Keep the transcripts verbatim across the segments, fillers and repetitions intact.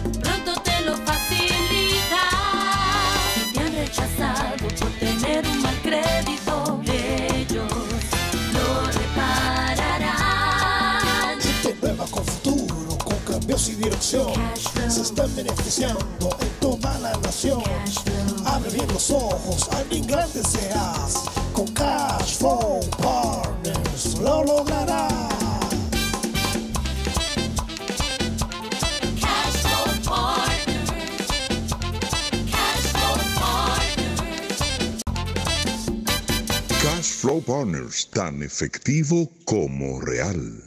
pronto te lo facilita. Si te han rechazado por tener un mal crédito, ellos lo repararán. Gente nueva con futuro, con cambios y dirección, se están beneficiando en toda la nación. Abre bien los ojos, alguien grande seas, con Cash Flow Partners lo lograrás. Cash Flow Partners, Cash Flow Partners. Cash Flow Partners, tan efectivo como real.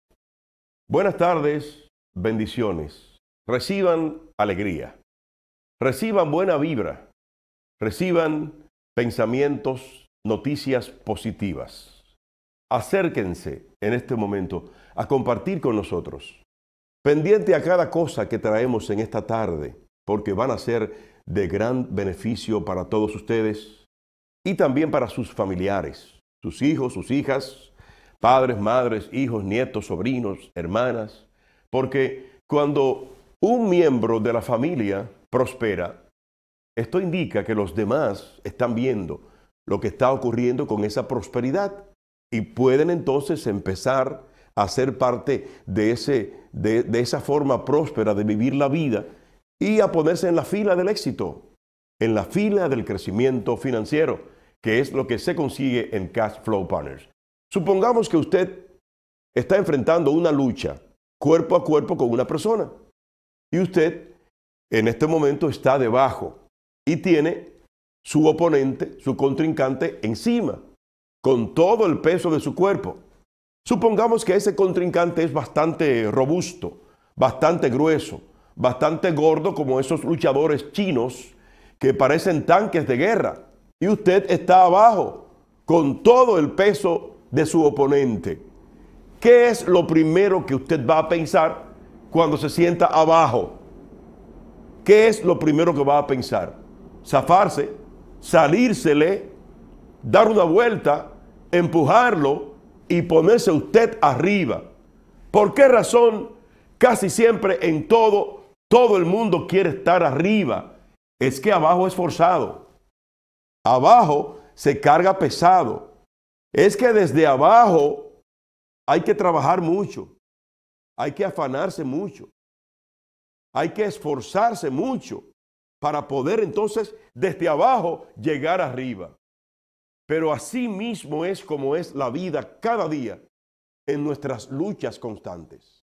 Buenas tardes, bendiciones. Reciban alegría, reciban buena vibra, reciban pensamientos, noticias positivas. Acérquense en este momento a compartir con nosotros, pendiente a cada cosa que traemos en esta tarde, porque van a ser de gran beneficio para todos ustedes y también para sus familiares, sus hijos, sus hijas, padres, madres, hijos, nietos, sobrinos, hermanas, porque cuando un miembro de la familia prospera, esto indica que los demás están viendo lo que está ocurriendo con esa prosperidad y pueden entonces empezar a ser parte de, ese, de, de esa forma próspera de vivir la vida y a ponerse en la fila del éxito, en la fila del crecimiento financiero, que es lo que se consigue en Cash Flow Partners. Supongamos que usted está enfrentando una lucha cuerpo a cuerpo con una persona y usted en este momento está debajo y tiene su oponente, su contrincante encima, con todo el peso de su cuerpo. Supongamos que ese contrincante es bastante robusto, bastante grueso, bastante gordo, como esos luchadores chinos que parecen tanques de guerra. Y usted está abajo, con todo el peso de su oponente. ¿Qué es lo primero que usted va a pensar cuando se sienta abajo? ¿Qué es lo primero que va a pensar? Zafarse, salírsele, dar una vuelta, empujarlo y ponerse usted arriba. ¿Por qué razón? Casi siempre en todo, todo el mundo quiere estar arriba. Es que abajo es forzado. Abajo se carga pesado. Es que desde abajo hay que trabajar mucho. Hay que afanarse mucho. Hay que esforzarse mucho para poder entonces desde abajo llegar arriba. Pero así mismo es como es la vida cada día en nuestras luchas constantes,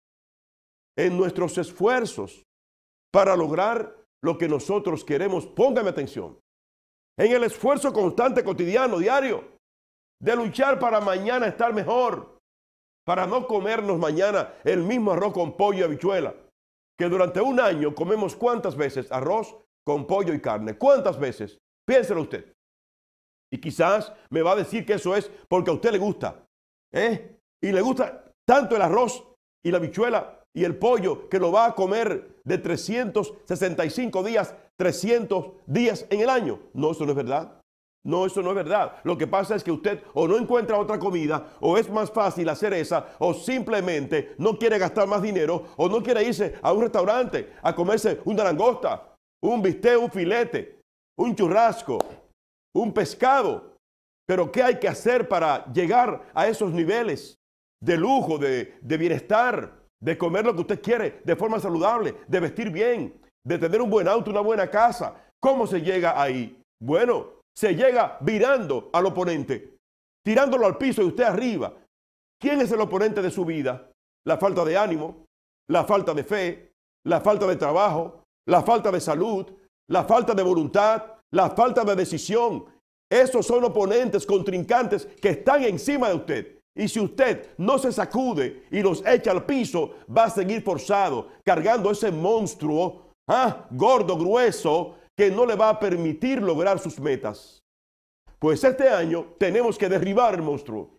en nuestros esfuerzos para lograr lo que nosotros queremos. Póngame atención. En el esfuerzo constante, cotidiano, diario, de luchar para mañana estar mejor, para no comernos mañana el mismo arroz con pollo y habichuela, que durante un año comemos ¿cuántas veces arroz con pollo y carne? ¿Cuántas veces? Piénselo usted. Y quizás me va a decir que eso es porque a usted le gusta, ¿eh? Y le gusta tanto el arroz y la habichuela y el pollo que lo va a comer de trescientos sesenta y cinco días, trescientos días en el año. No, eso no es verdad. No, eso no es verdad. Lo que pasa es que usted o no encuentra otra comida, o es más fácil hacer esa, o simplemente no quiere gastar más dinero, o no quiere irse a un restaurante a comerse una langosta, un bistec, un filete, un churrasco, un pescado. Pero ¿qué hay que hacer para llegar a esos niveles de lujo, de, de bienestar, de comer lo que usted quiere de forma saludable, de vestir bien, de tener un buen auto, una buena casa? ¿Cómo se llega ahí? Bueno, se llega virando al oponente, tirándolo al piso y usted arriba. ¿Quién es el oponente de su vida? La falta de ánimo, la falta de fe, la falta de trabajo, la falta de salud, la falta de voluntad, la falta de decisión. Esos son oponentes, contrincantes que están encima de usted. Y si usted no se sacude y los echa al piso, va a seguir forzado, cargando ese monstruo, ¿ah? gordo, grueso, que no le va a permitir lograr sus metas. Pues este año tenemos que derribar el monstruo,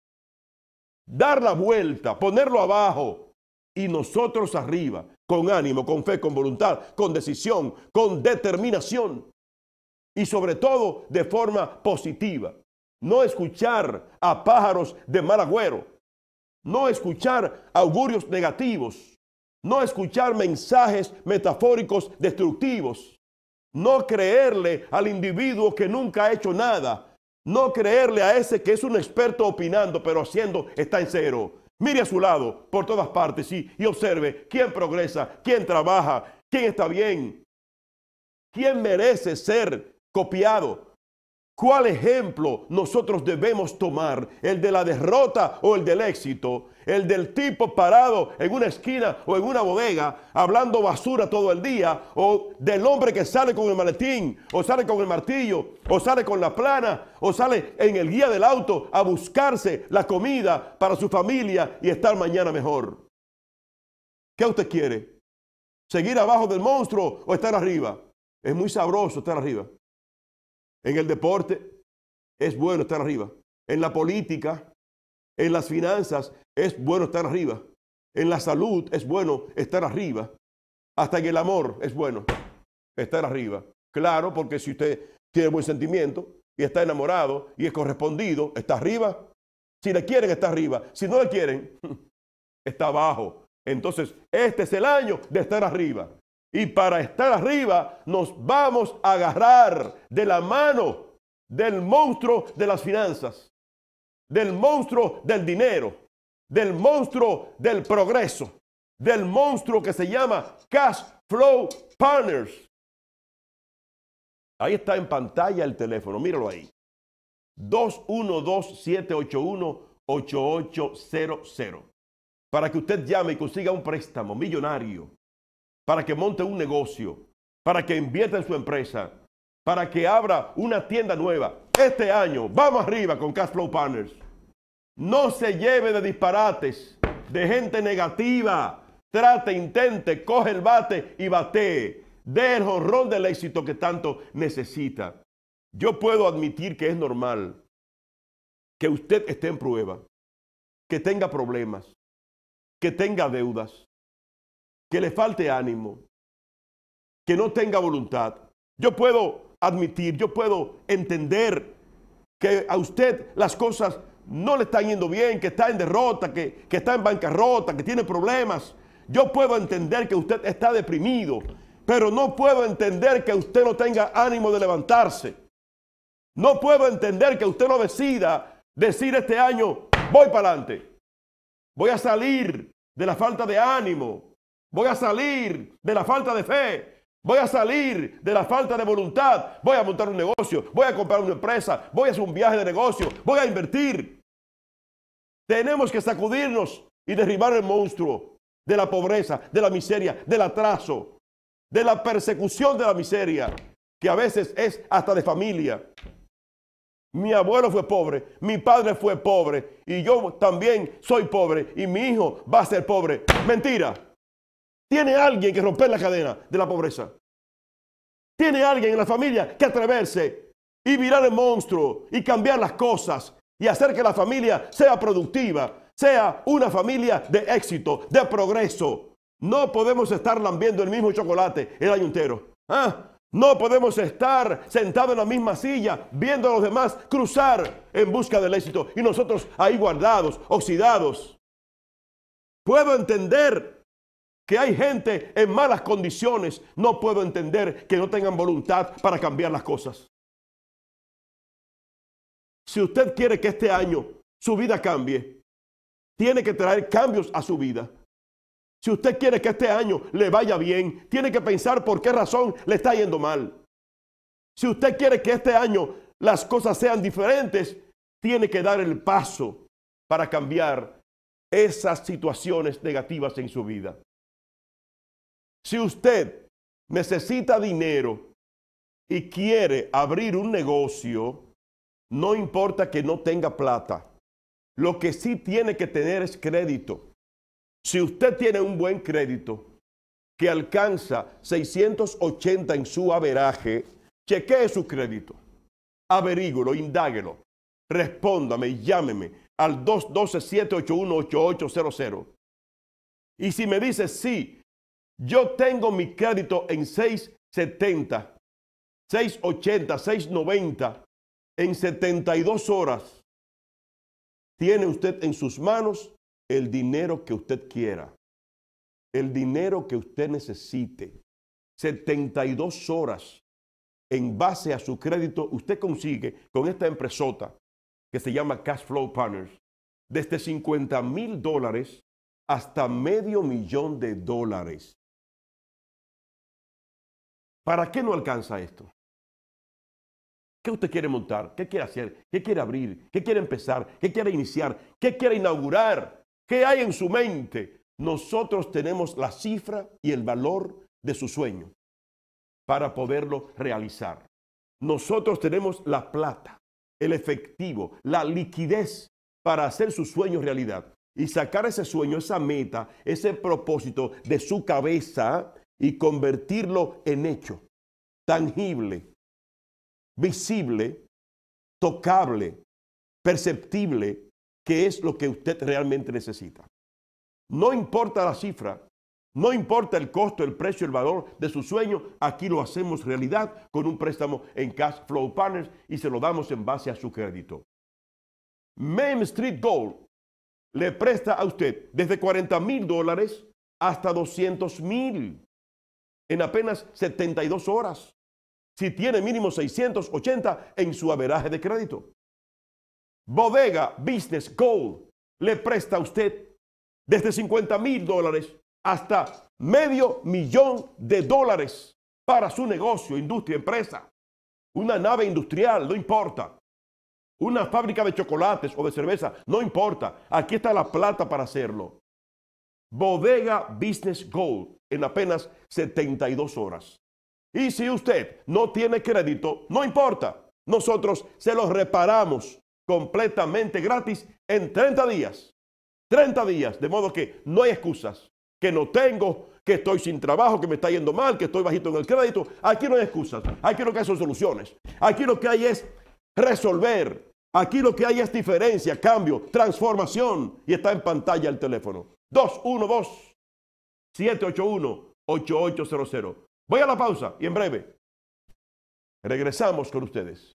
dar la vuelta, ponerlo abajo y nosotros arriba, con ánimo, con fe, con voluntad, con decisión, con determinación y sobre todo de forma positiva. No escuchar a pájaros de mal agüero, no escuchar augurios negativos, No escuchar mensajes metafóricos destructivos. No creerle al individuo que nunca ha hecho nada. No creerle a ese que es un experto opinando, pero haciendo está en cero. Mire a su lado, por todas partes, y, y observe quién progresa, quién trabaja, quién está bien, quién merece ser copiado. ¿Cuál ejemplo nosotros debemos tomar? ¿El de la derrota o el del éxito? ¿El del tipo parado en una esquina o en una bodega hablando basura todo el día? ¿O del hombre que sale con el maletín o sale con el martillo o sale con la plana o sale en el guía del auto a buscarse la comida para su familia y estar mañana mejor? ¿Qué usted quiere? ¿Seguir abajo del monstruo o estar arriba? Es muy sabroso estar arriba. En el deporte es bueno estar arriba. En la política, en las finanzas es bueno estar arriba. En la salud es bueno estar arriba. Hasta en el amor es bueno estar arriba. Claro, porque si usted tiene buen sentimiento y está enamorado y es correspondido, está arriba. Si le quieren, está arriba. Si no le quieren, está abajo. Entonces, este es el año de estar arriba. Y para estar arriba nos vamos a agarrar de la mano del monstruo de las finanzas, del monstruo del dinero, del monstruo del progreso, del monstruo que se llama Cash Flow Partners. Ahí está en pantalla el teléfono, míralo ahí. dos uno dos, siete ocho uno, ocho ocho cero cero. Para que usted llame y consiga un préstamo millonario, para que monte un negocio, para que invierta en su empresa, para que abra una tienda nueva. Este año, vamos arriba con Cash Flow Partners. No se lleve de disparates, de gente negativa. Trate, intente, coge el bate y batee. Dé el jonrón del éxito que tanto necesita. Yo puedo admitir que es normal que usted esté en prueba, que tenga problemas, que tenga deudas, que le falte ánimo, que no tenga voluntad. Yo puedo admitir, yo puedo entender que a usted las cosas no le están yendo bien, que está en derrota, que, que está en bancarrota, que tiene problemas. Yo puedo entender que usted está deprimido, pero no puedo entender que usted no tenga ánimo de levantarse. No puedo entender que usted no decida decir este año, voy para adelante. Voy a salir de la falta de ánimo. Voy a salir de la falta de fe. Voy a salir de la falta de voluntad. Voy a montar un negocio. Voy a comprar una empresa. Voy a hacer un viaje de negocio. Voy a invertir. Tenemos que sacudirnos y derribar el monstruo de la pobreza, de la miseria, del atraso, de la persecución de la miseria, que a veces es hasta de familia. Mi abuelo fue pobre, mi padre fue pobre y yo también soy pobre y mi hijo va a ser pobre. Mentira. Tiene alguien que romper la cadena de la pobreza. Tiene alguien en la familia que atreverse y virar el monstruo y cambiar las cosas y hacer que la familia sea productiva, sea una familia de éxito, de progreso. No podemos estar lambiendo el mismo chocolate el año entero. ¿Ah? No podemos estar sentados en la misma silla viendo a los demás cruzar en busca del éxito y nosotros ahí guardados, oxidados. Puedo entender que hay gente en malas condiciones. No puedo entender que no tengan voluntad para cambiar las cosas. Si usted quiere que este año su vida cambie, tiene que traer cambios a su vida. Si usted quiere que este año le vaya bien, tiene que pensar por qué razón le está yendo mal. Si usted quiere que este año las cosas sean diferentes, tiene que dar el paso para cambiar esas situaciones negativas en su vida. Si usted necesita dinero y quiere abrir un negocio, no importa que no tenga plata. Lo que sí tiene que tener es crédito. Si usted tiene un buen crédito que alcanza seiscientos ochenta en su averaje, chequee su crédito. Averíguelo, indáguelo. Respóndame, llámeme al dos uno dos, siete ocho uno, ocho ocho cero cero. Y si me dice sí, yo tengo mi crédito en seiscientos setenta, seiscientos ochenta, seiscientos noventa, en setenta y dos horas. Tiene usted en sus manos el dinero que usted quiera. el dinero que usted necesite, setenta y dos horas en base a su crédito, usted consigue con esta empresota que se llama Cash Flow Partners, desde cincuenta mil dólares hasta medio millón de dólares. ¿Para qué no alcanza esto? ¿Qué usted quiere montar? ¿Qué quiere hacer? ¿Qué quiere abrir? ¿Qué quiere empezar? ¿Qué quiere iniciar? ¿Qué quiere inaugurar? ¿Qué hay en su mente? Nosotros tenemos la cifra y el valor de su sueño para poderlo realizar. Nosotros tenemos la plata, el efectivo, la liquidez para hacer su sueño realidad y sacar ese sueño, esa meta, ese propósito de su cabeza y convertirlo en hecho, tangible, visible, tocable, perceptible, que es lo que usted realmente necesita. No importa la cifra, no importa el costo, el precio, el valor de su sueño, aquí lo hacemos realidad con un préstamo en Cash Flow Partners y se lo damos en base a su crédito. Main Street Gold le presta a usted desde cuarenta mil dólares hasta doscientos mil en apenas setenta y dos horas, si tiene mínimo seiscientos ochenta en su averaje de crédito. Bodega Business Gold le presta a usted desde cincuenta mil dólares hasta medio millón de dólares para su negocio, industria, empresa. Una nave industrial, no importa. Una fábrica de chocolates o de cerveza, no importa. Aquí está la plata para hacerlo. Bodega Business Gold en apenas setenta y dos horas. Y si usted no tiene crédito, no importa. Nosotros se los reparamos completamente gratis en treinta días. treinta días, de modo que no hay excusas. Que no tengo, que estoy sin trabajo, que me está yendo mal, que estoy bajito en el crédito. Aquí no hay excusas. Aquí lo que hay son soluciones. Aquí lo que hay es resolver. Aquí lo que hay es diferencia, cambio, transformación. Y está en pantalla el teléfono. dos uno dos, siete ocho uno, ocho ocho cero cero. Voy a la pausa y en breve regresamos con ustedes.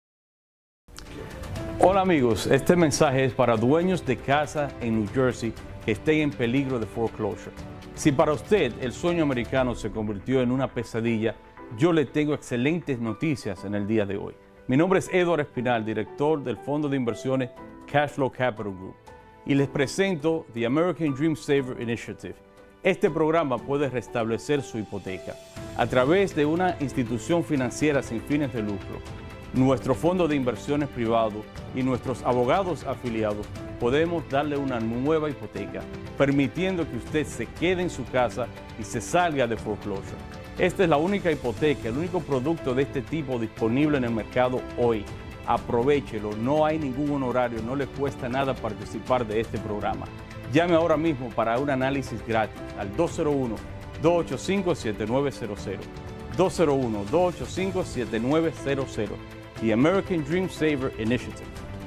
Hola amigos, este mensaje es para dueños de casa en New Jersey que estén en peligro de foreclosure. Si para usted el sueño americano se convirtió en una pesadilla, yo le tengo excelentes noticias en el día de hoy. Mi nombre es Edward Espinal, director del fondo de inversiones Cash Flow Capital Group, y les presento The American Dream Saver Initiative. Este programa puede restablecer su hipoteca a través de una institución financiera sin fines de lucro. Nuestro fondo de inversiones privado y nuestros abogados afiliados podemos darle una nueva hipoteca, permitiendo que usted se quede en su casa y se salga de foreclosure. Esta es la única hipoteca, el único producto de este tipo disponible en el mercado hoy. Aprovéchelo, no hay ningún honorario, no le cuesta nada participar de este programa. Llame ahora mismo para un análisis gratis al dos cero uno, dos ocho cinco, siete nueve cero cero. dos cero uno, dos ocho cinco, siete nueve cero cero. The American Dream Saver Initiative.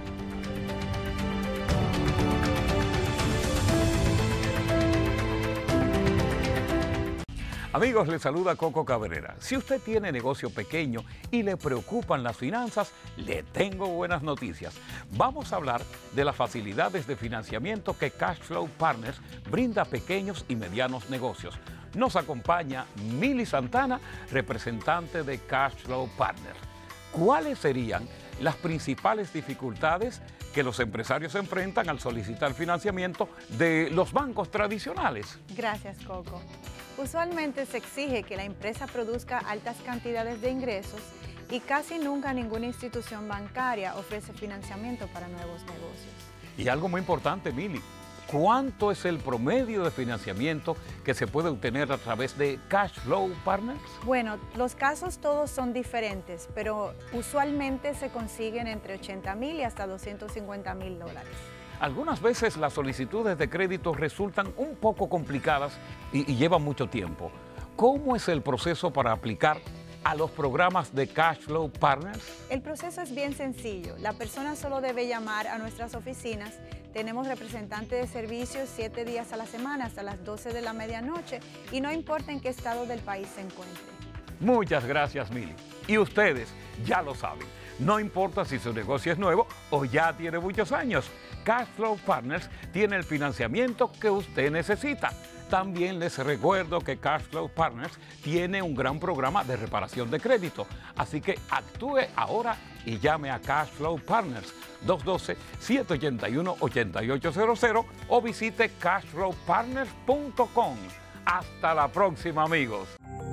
Amigos, les saluda Coco Cabrera. Si usted tiene negocio pequeño y le preocupan las finanzas, le tengo buenas noticias. Vamos a hablar de las facilidades de financiamiento que Cash Flow Partners brinda a pequeños y medianos negocios. Nos acompaña Mili Santana, representante de Cash Flow Partners. ¿Cuáles serían las principales dificultades que los empresarios enfrentan al solicitar financiamiento de los bancos tradicionales? Gracias, Coco. Usualmente se exige que la empresa produzca altas cantidades de ingresos y casi nunca ninguna institución bancaria ofrece financiamiento para nuevos negocios. Y algo muy importante, Mili, ¿cuánto es el promedio de financiamiento que se puede obtener a través de Cash Flow Partners? Bueno, los casos todos son diferentes, pero usualmente se consiguen entre ochenta mil y hasta doscientos cincuenta mil dólares. Algunas veces las solicitudes de crédito resultan un poco complicadas y, y llevan mucho tiempo. ¿Cómo es el proceso para aplicar a los programas de Cash Flow Partners? El proceso es bien sencillo. La persona solo debe llamar a nuestras oficinas. Tenemos representantes de servicios siete días a la semana hasta las doce de la medianoche y no importa en qué estado del país se encuentre. Muchas gracias, Mili. Y ustedes ya lo saben. No importa si su negocio es nuevo o ya tiene muchos años. Cash Flow Partners tiene el financiamiento que usted necesita. También les recuerdo que Cashflow Partners tiene un gran programa de reparación de crédito, así que actúe ahora y llame a Cashflow Partners dos uno dos, siete ocho uno, ocho ocho cero cero o visite cashflow partners punto com. Hasta la próxima, amigos.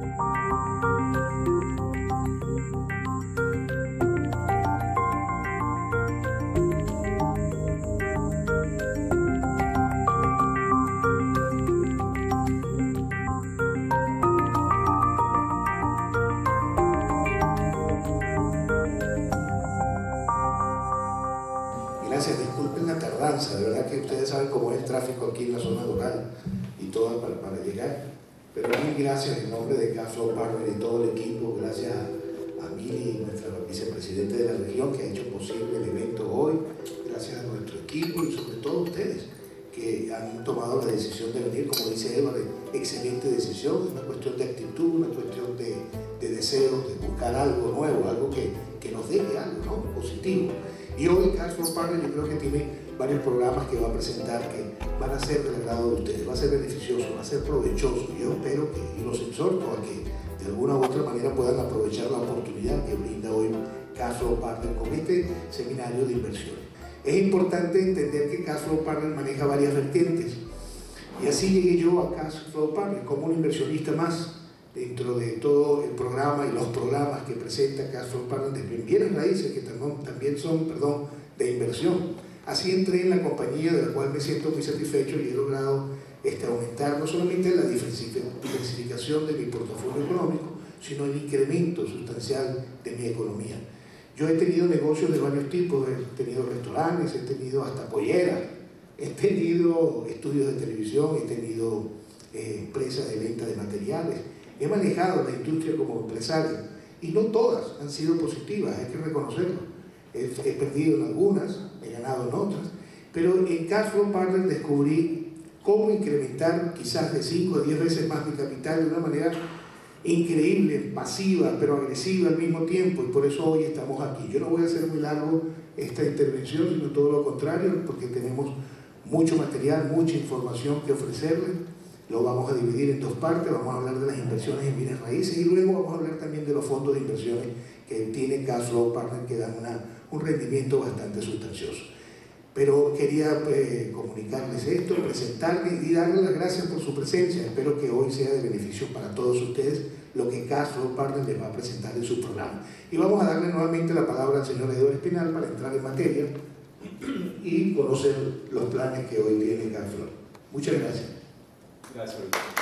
Gracias, disculpen la tardanza, de verdad que ustedes saben cómo es el tráfico aquí en la zona rural y todo para, para llegar, pero mil gracias en nombre de Cashflow Partners y todo el equipo, gracias a, a Mili, nuestra vicepresidente de la región, que ha hecho posible el evento hoy, gracias a nuestro equipo y sobre todo a ustedes que han tomado la decisión de venir, como dice Eva, de excelente decisión, es una cuestión de actitud, una cuestión de, de deseo, de buscar algo nuevo, algo que, que nos deje algo, ¿no?, positivo. Y hoy Cashflow Partners yo creo que tiene varios programas que va a presentar que van a ser del agrado de ustedes, va a ser beneficioso, va a ser provechoso. Yo espero que, y los exhorto a que de alguna u otra manera puedan aprovechar la oportunidad que brinda hoy Cashflow Partners con este seminario de inversiones. Es importante entender que Cashflow Partners maneja varias vertientes y así llegué yo a Cashflow Partners como un inversionista más dentro de todo el programa y los programas que presenta Cashflow Partners de bienes raíces, que también son perdón, de inversión. Así entré en la compañía de la cual me siento muy satisfecho y he logrado este, aumentar no solamente la diversificación de mi portafolio económico, sino el incremento sustancial de mi economía. Yo he tenido negocios de varios tipos, he tenido restaurantes, he tenido hasta polleras, he tenido estudios de televisión, he tenido eh, empresas de venta de materiales. He manejado la industria como empresario y no todas han sido positivas, hay que reconocerlo. He, he perdido en algunas, he ganado en otras, pero en Cashflow Partners descubrí cómo incrementar quizás de cinco a diez veces más mi capital de una manera increíble, pasiva, pero agresiva al mismo tiempo, y por eso hoy estamos aquí. Yo no voy a hacer muy largo esta intervención, sino todo lo contrario, porque tenemos mucho material, mucha información que ofrecerles. Lo vamos a dividir en dos partes, vamos a hablar de las inversiones en bienes raíces y luego vamos a hablar también de los fondos de inversiones que tiene Cashflow Partners, que dan una, un rendimiento bastante sustancioso. Pero quería eh, comunicarles esto, presentarles y darles las gracias por su presencia. Espero que hoy sea de beneficio para todos ustedes lo que Cashflow Partners les va a presentar en su programa. Y vamos a darle nuevamente la palabra al señor Eduardo Espinal para entrar en materia y conocer los planes que hoy tiene Cashflow. Muchas gracias. Gracias.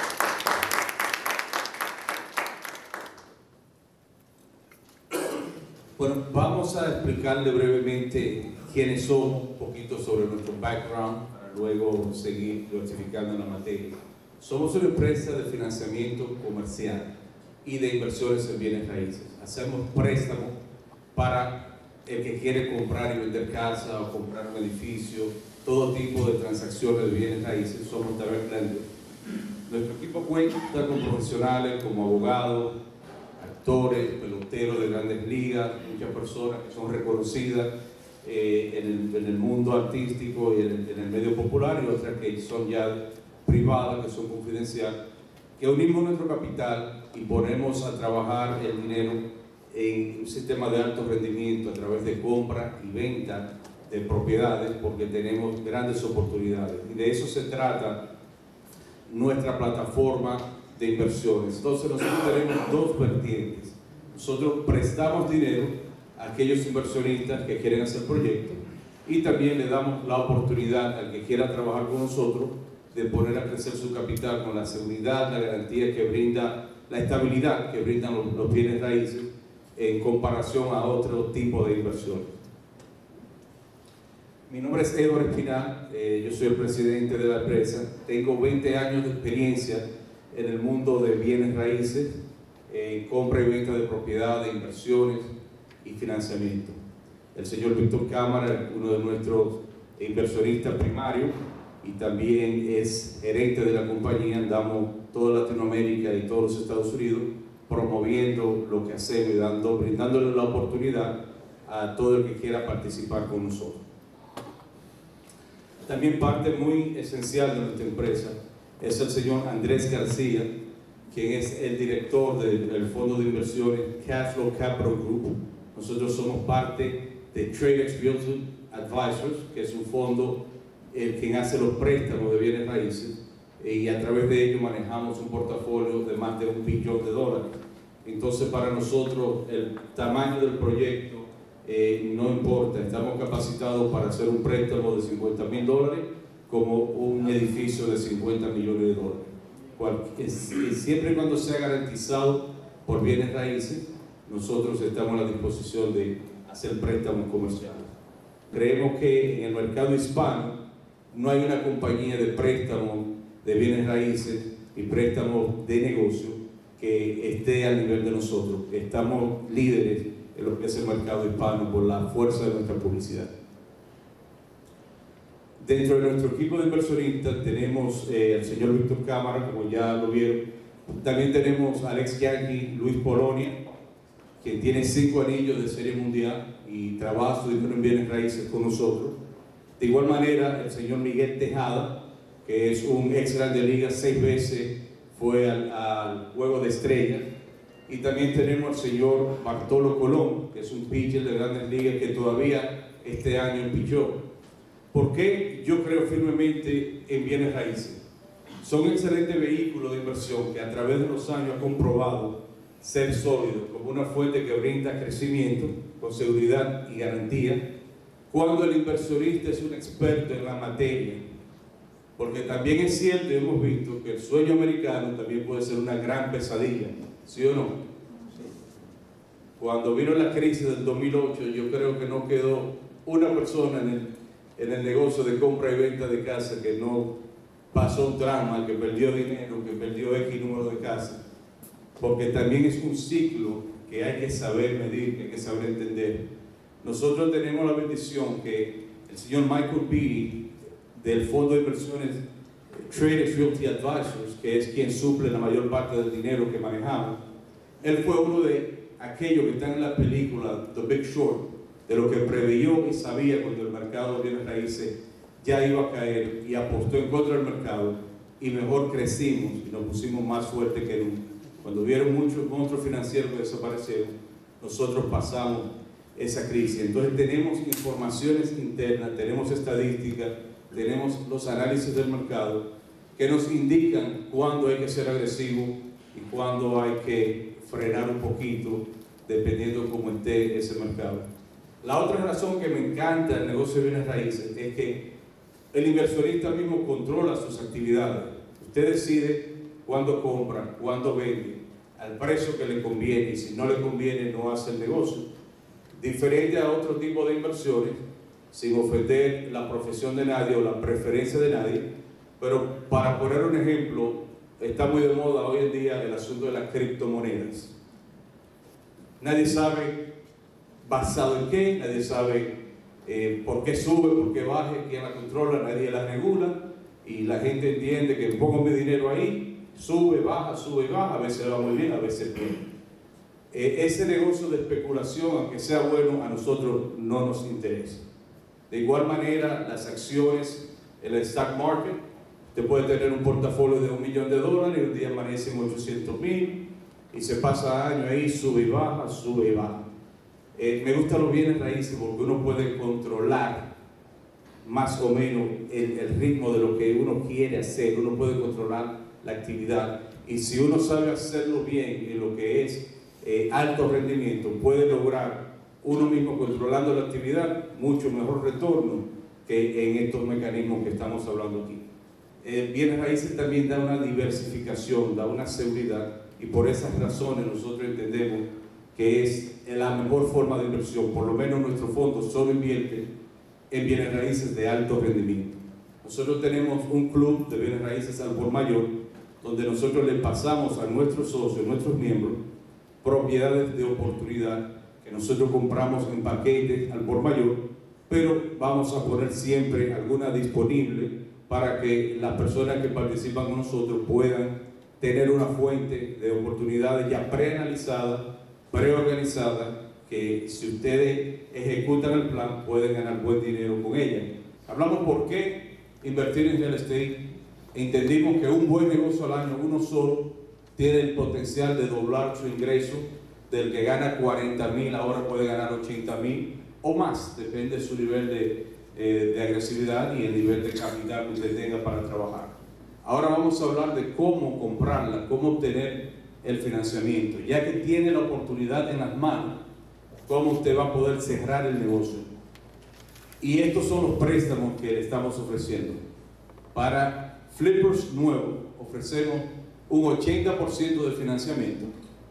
Bueno, vamos a explicarle brevemente quiénes somos, un poquito sobre nuestro background, para luego seguir diversificando en la materia. Somos una empresa de financiamiento comercial y de inversiones en bienes raíces. Hacemos préstamos para el que quiere comprar y vender casa o comprar un edificio, todo tipo de transacciones de bienes raíces. Somos direct lenders. Nuestro equipo cuenta con profesionales como abogados, actores, peloteros de grandes ligas, muchas personas que son reconocidas eh, en, el, en el mundo artístico y en el, en el medio popular, y otras que son ya privadas, que son confidenciales, que unimos nuestro capital y ponemos a trabajar el dinero en un sistema de alto rendimiento a través de compra y venta de propiedades, porque tenemos grandes oportunidades. Y de eso se trata nuestra plataforma de inversiones. Entonces nosotros tenemos dos vertientes. Nosotros prestamos dinero a aquellos inversionistas que quieren hacer proyectos y también le damos la oportunidad al que quiera trabajar con nosotros de poner a crecer su capital con la seguridad, la garantía que brinda, la estabilidad que brindan los, los bienes raíces en comparación a otro tipo de inversiones. Mi nombre es Eduardo Espinal, eh, yo soy el presidente de la empresa. Tengo veinte años de experiencia en el mundo de bienes raíces, eh, compra y venta de propiedades, inversiones y financiamiento. El señor Víctor Cámara, uno de nuestros inversionistas primarios, y también es gerente de la compañía. Andamos toda Latinoamérica y todos los Estados Unidos promoviendo lo que hacemos y dando, brindándole la oportunidad a todo el que quiera participar con nosotros. También parte muy esencial de nuestra empresa es el señor Andrés García, quien es el director del, del fondo de inversiones Cashflow Capital Group. Nosotros somos parte de Tradex Realty Advisors, que es un fondo el quien hace los préstamos de bienes raíces, y a través de ello manejamos un portafolio de más de un billón de dólares. Entonces, para nosotros el tamaño del proyecto eh, no importa. Estamos capacitados para hacer un préstamo de cincuenta mil dólares como un edificio de cincuenta millones de dólares. Cual, es, es, siempre y cuando sea garantizado por bienes raíces, nosotros estamos a la disposición de hacer préstamos comerciales. Creemos que en el mercado hispano no hay una compañía de préstamos de bienes raíces y préstamos de negocio que esté al nivel de nosotros. Estamos líderes en lo que es el mercado hispano por la fuerza de nuestra publicidad. Dentro de nuestro equipo de inversionistas tenemos eh, al señor Víctor Cámara, como ya lo vieron. También tenemos a Alex Yankee, Luis Polonia, quien tiene cinco anillos de serie mundial y trabaja su dinero en bienes raíces con nosotros. De igual manera, el señor Miguel Tejada, que es un ex Grande Liga, seis veces fue al, al Juego de Estrellas. Y también tenemos al señor Bartolo Colón, que es un pitcher de Grandes Ligas que todavía este año pichó. ¿Por qué yo creo firmemente en bienes raíces? Son un excelente vehículo de inversión que a través de los años ha comprobado ser sólido como una fuente que brinda crecimiento con seguridad y garantía cuando el inversionista es un experto en la materia. Porque también es cierto y hemos visto que el sueño americano también puede ser una gran pesadilla, ¿sí o no? Cuando vino la crisis del dos mil ocho, yo creo que no quedó una persona en el, en el negocio de compra y venta de casa que no pasó un trauma, que perdió dinero, que perdió X número de casas. Porque también es un ciclo que hay que saber medir, que hay que saber entender. Nosotros tenemos la bendición que el señor Michael Beatty, del fondo de inversiones Tradex Realty Advisors, que es quien suple la mayor parte del dinero que manejamos, él fue uno de aquellos que están en la película The Big Short, de lo que preveyó y sabía cuando el mercado de bienes raíces ya iba a caer y apostó en contra del mercado y mejor crecimos y nos pusimos más fuertes que nunca. Cuando vieron muchos monstruos financieros que desaparecieron, nosotros pasamos esa crisis. Entonces tenemos informaciones internas, tenemos estadísticas, tenemos los análisis del mercado que nos indican cuándo hay que ser agresivo y cuándo hay que frenar un poquito dependiendo de cómo esté ese mercado. La otra razón que me encanta el negocio de bienes raíces es que el inversionista mismo controla sus actividades. Usted decide cuándo compra, cuándo vende, al precio que le conviene, y si no le conviene no hace el negocio. Diferente a otro tipo de inversiones, sin ofender la profesión de nadie o la preferencia de nadie, pero para poner un ejemplo, está muy de moda hoy en día el asunto de las criptomonedas. Nadie sabe basado en qué, nadie sabe eh, por qué sube, por qué baja, quién la controla, nadie la regula, y la gente entiende que pongo mi dinero ahí, sube, baja, sube y baja, a veces va muy bien, a veces bien. Eh, ese negocio de especulación, aunque sea bueno, a nosotros no nos interesa. De igual manera, las acciones en el stock market, usted puede tener un portafolio de un millón de dólares y un día amanece en ochocientos mil y se pasa años ahí, sube y baja, sube y baja. Eh, me gustan los bienes raíces porque uno puede controlar más o menos el, el ritmo de lo que uno quiere hacer, uno puede controlar la actividad, y si uno sabe hacerlo bien en lo que es eh, alto rendimiento, puede lograr uno mismo controlando la actividad mucho mejor retorno que en estos mecanismos que estamos hablando aquí. Eh, bienes raíces también da una diversificación, da una seguridad, y por esas razones nosotros entendemos que es la mejor forma de inversión. Por lo menos nuestro fondo solo invierte en bienes raíces de alto rendimiento. Nosotros tenemos un club de bienes raíces al por mayor, donde nosotros le pasamos a nuestros socios, nuestros miembros, propiedades de oportunidad que nosotros compramos en paquetes al por mayor, pero vamos a poner siempre alguna disponible para que las personas que participan con nosotros puedan tener una fuente de oportunidades ya preanalizadas, preorganizadas, que si ustedes ejecutan el plan pueden ganar buen dinero con ella. Hablamos por qué invertir en real estate entendimos que un buen negocio al año, uno solo, tiene el potencial de doblar su ingreso. Del que gana cuarenta mil ahora puede ganar ochenta mil o más, depende de su nivel de, eh, de agresividad y el nivel de capital que usted tenga para trabajar. Ahora vamos a hablar de cómo comprarla, cómo obtener el financiamiento. Ya que tiene la oportunidad en las manos, cómo usted va a poder cerrar el negocio. Y estos son los préstamos que le estamos ofreciendo. Para flippers nuevos ofrecemos un ochenta por ciento de financiamiento,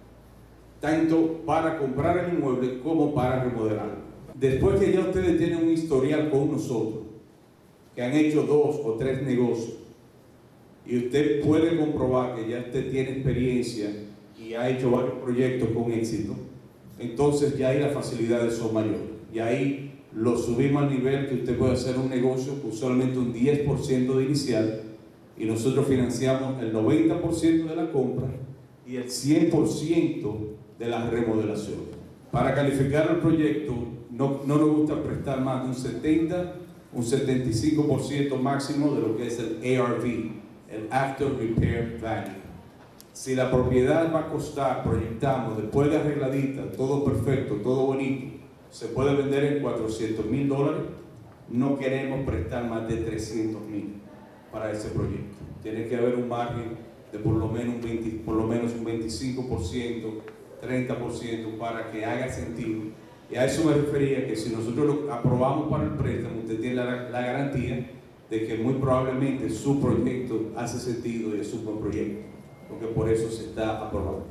tanto para comprar el inmueble como para remodelarlo. Después que ya ustedes tienen un historial con nosotros, que han hecho dos o tres negocios, y usted puede comprobar que ya usted tiene experiencia y ha hecho varios proyectos con éxito, entonces ya ahí las facilidades son mayores. Y ahí lo subimos al nivel que usted puede hacer un negocio con solamente un diez por ciento de inicial, y nosotros financiamos el noventa por ciento de la compra y el cien por ciento de la remodelación. Para calificar el proyecto no, no nos gusta prestar más de un setenta, un setenta y cinco por ciento máximo de lo que es el A R V, el After Repair Value. Si la propiedad va a costar, proyectamos, después de arregladita, todo perfecto, todo bonito, se puede vender en cuatrocientos mil dólares, no queremos prestar más de trescientos mil para ese proyecto. Tiene que haber un margen de por lo menos un, veinte, por lo menos un veinticinco por ciento, treinta por ciento para que haga sentido. Y a eso me refería, que si nosotros lo aprobamos para el préstamo, usted tiene la, la garantía de que muy probablemente su proyecto hace sentido y es un buen proyecto, porque por eso se está aprobando.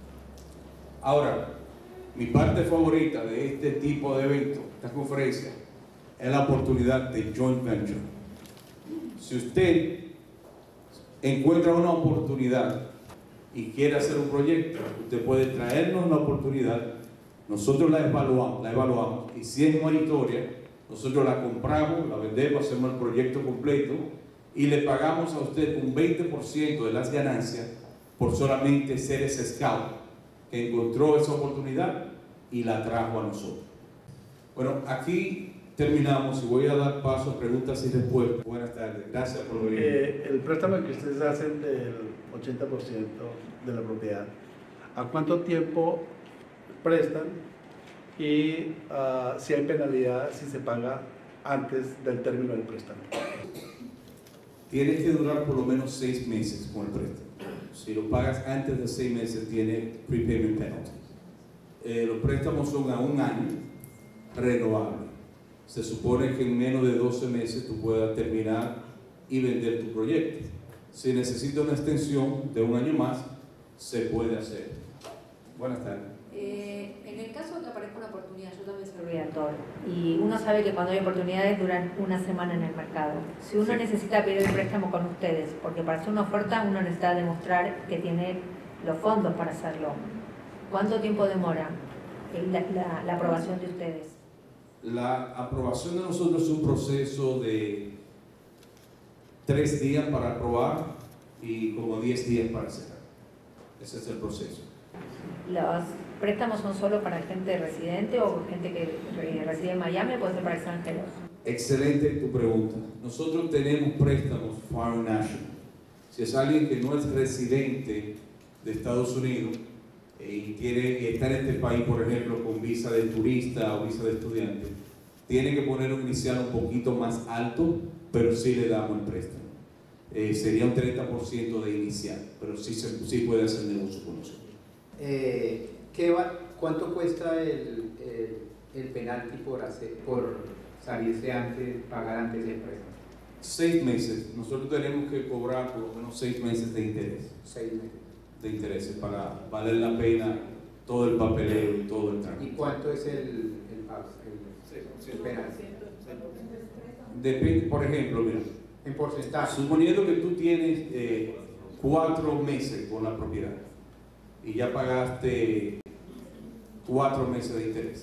Ahora, mi parte favorita de este tipo de eventos, esta conferencia, es la oportunidad de joint venture. Si usted encuentra una oportunidad y quiere hacer un proyecto, usted puede traernos la oportunidad, nosotros la evaluamos, la evaluamos y si es monitoria, nosotros la compramos, la vendemos, hacemos el proyecto completo y le pagamos a usted un veinte por ciento de las ganancias por solamente ser ese scout que encontró esa oportunidad y la trajo a nosotros. Bueno, aquí terminamos y voy a dar paso a preguntas y respuestas. Buenas tardes, gracias por venir. Eh, el préstamo que ustedes hacen del ochenta por ciento de la propiedad, ¿a cuánto tiempo prestan? Y uh, si hay penalidad si se paga antes del término del préstamo. Tiene que durar por lo menos seis meses con el préstamo. Si lo pagas antes de seis meses, tiene prepayment penalty. Eh, los préstamos son a un año, renovable. Se supone que en menos de doce meses tú puedas terminar y vender tu proyecto. Si necesita una extensión de un año más, se puede hacer. Buenas tardes. Eh, en el caso de que aparezca una oportunidad, yo también soy realtor y uno sabe que cuando hay oportunidades duran una semana en el mercado. Si uno sí. necesita pedir el préstamo con ustedes, porque para hacer una oferta uno necesita demostrar que tiene los fondos para hacerlo, ¿cuánto tiempo demora la, la, la aprobación de ustedes? La aprobación de nosotros es un proceso de tres días para aprobar y como diez días para cerrar. Ese es el proceso. ¿Los préstamos son solo para gente residente o gente que reside en Miami o puede ser para extranjeros? Excelente tu pregunta. Nosotros tenemos préstamos Foreign National. Si es alguien que no es residente de Estados Unidos y quiere estar en este país, por ejemplo, con visa de turista o visa de estudiante, tiene que poner un inicial un poquito más alto, pero sí le damos el préstamo. Eh, sería un treinta por ciento de inicial, pero sí, se, sí puede hacer negocio con nosotros. Eh, ¿qué va, ¿Cuánto cuesta el, el, el penalti por, hacer, por salirse antes, pagar antes del préstamo? Seis meses. Nosotros tenemos que cobrar por lo menos seis meses de interés. Seis meses. De intereses para valer la pena todo el papeleo y todo el trámite. ¿Y cuánto es el, el, el, el penalti? Depende, por ejemplo, mira. En porcentaje. Suponiendo que tú tienes eh, cuatro meses con la propiedad y ya pagaste cuatro meses de interés